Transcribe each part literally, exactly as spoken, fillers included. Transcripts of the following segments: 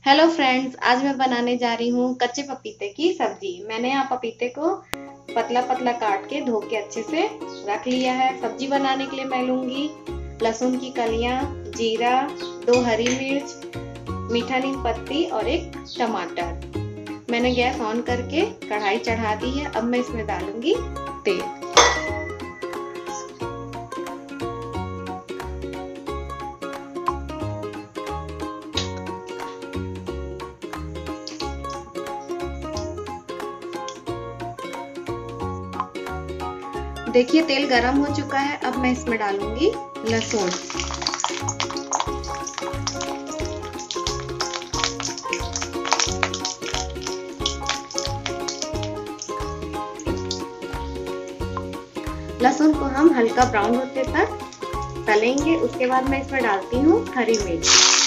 Hello friends, आज मैं बनाने जा रही हूँ कच्चे पपीते की सब्जी। मैंने यहाँ पपीते को पतला पतला काट के धो के अच्छे से रख लिया है। सब्जी बनाने के लिए मैं लूंगी लहसुन की कलियां, जीरा, दो हरी मिर्च, मीठा नीम पत्ती और एक टमाटर। मैंने गैस ऑन करके कढ़ाई चढ़ा दी है। अब मैं इसमें डालूंगी तेल। देखिए तेल गरम हो चुका है। अब मैं इसमें डालूंगी लहसुन, लहसुन को हम हल्का ब्राउन होते तक तलेंगे। उसके बाद मैं इसमें डालती हूँ हरी मिर्च।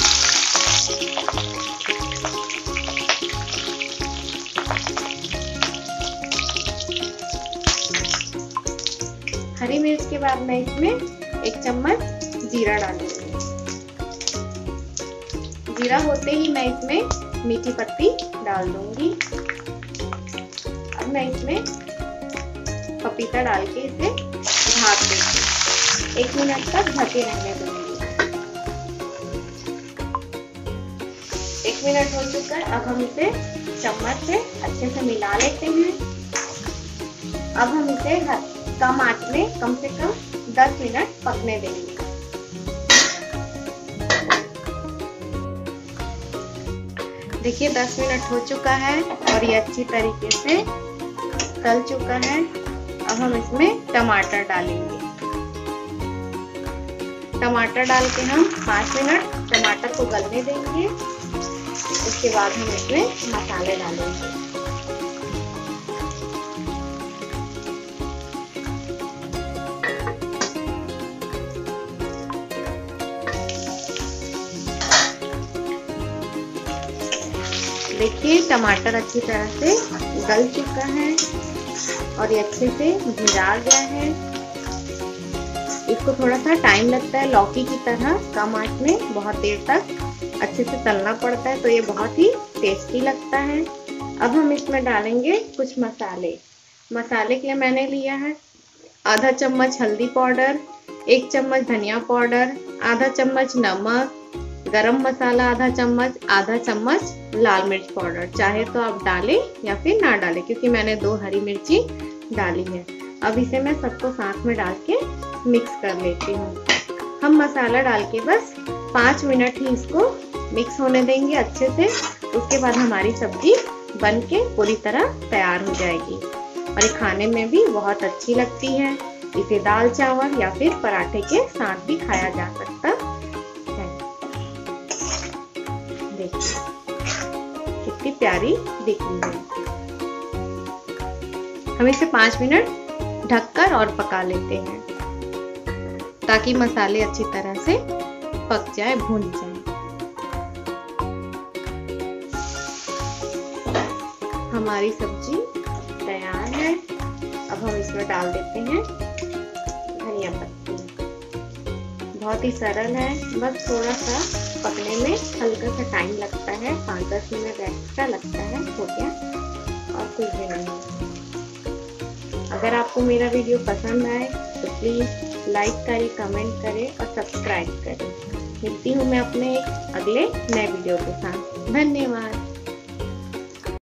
हरी मिर्च के बाद मैं इसमें एक चम्मच जीरा डालूंगी। जीरा होते ही मैं इसमें मीठी पत्ती डाल दूंगी। अब मैं इसमें पपीता डाल के इसे ढक दूंगी। एक मिनट तक ढके रहने दूंगी। एक मिनट हो चुका है। अब हम इसे चम्मच से अच्छे से मिला लेते हैं। अब हम इसे कम आंच में कम से कम दस मिनट पकने देंगे। देखिए दस मिनट हो चुका है और ये अच्छी तरीके से तल चुका है। अब हम इसमें टमाटर डालेंगे। टमाटर डाल के हम पाँच मिनट टमाटर को गलने देंगे। उसके बाद हम इसमें मसाले डालेंगे। देखिए टमाटर अच्छी तरह से गल चुका है और ये अच्छे से भुना गया है। इसको थोड़ा सा टाइम लगता है, लौकी की तरह कम आंच में बहुत देर तक अच्छे से तलना पड़ता है, तो ये बहुत ही टेस्टी लगता है। अब हम इसमें डालेंगे कुछ मसाले। मसाले के लिए मैंने लिया है आधा चम्मच हल्दी पाउडर, एक चम्मच धनिया पाउडर, आधा चम्मच नमक, गरम मसाला आधा चम्मच, आधा चम्मच लाल मिर्च पाउडर। चाहे तो आप डालें या फिर ना डालें, क्योंकि मैंने दो हरी मिर्ची डाली है। अब इसे मैं सबको साथ में डाल के मिक्स कर लेती हूँ। हम मसाला डाल के बस पाँच मिनट ही इसको मिक्स होने देंगे अच्छे से। उसके बाद हमारी सब्जी बन के पूरी तरह तैयार हो जाएगी और ये खाने में भी बहुत अच्छी लगती है। इसे दाल चावल या फिर पराठे के साथ भी खाया जा सकता है। देखिए कितनी प्यारी दिख रही है। हम इसे पाँच मिनट ढककर और पका लेते हैं ताकि मसाले अच्छी तरह से पक जाए, भून जाए। हमारी सब्जी तैयार है। अब हम इसमें डाल देते हैं धनिया पत्ती। बहुत ही सरल है, बस थोड़ा सा पकने में हल्का सा टाइम लगता है, पाँच दस मिनट एक्स्ट्रा लगता है, हो गया और कुछ भी नहीं। अगर आपको मेरा वीडियो पसंद आए तो प्लीज़ लाइक करें, कमेंट करें और सब्सक्राइब करें। मिलती हूँ मैं अपने एक अगले नए वीडियो के साथ। धन्यवाद।